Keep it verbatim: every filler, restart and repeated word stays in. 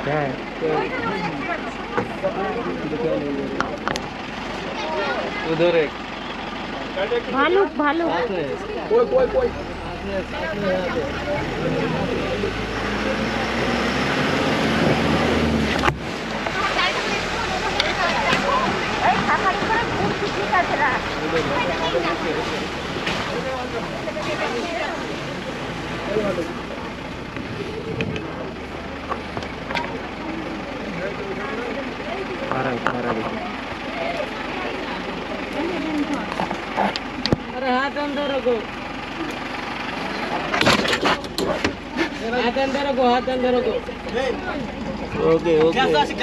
क्या है? उधर एक भालू भालू कोई कोई कोई अरे हाथ अंदर रखो, हाथ अंदर रखो, हाथ अंदर रखो। Okay okay.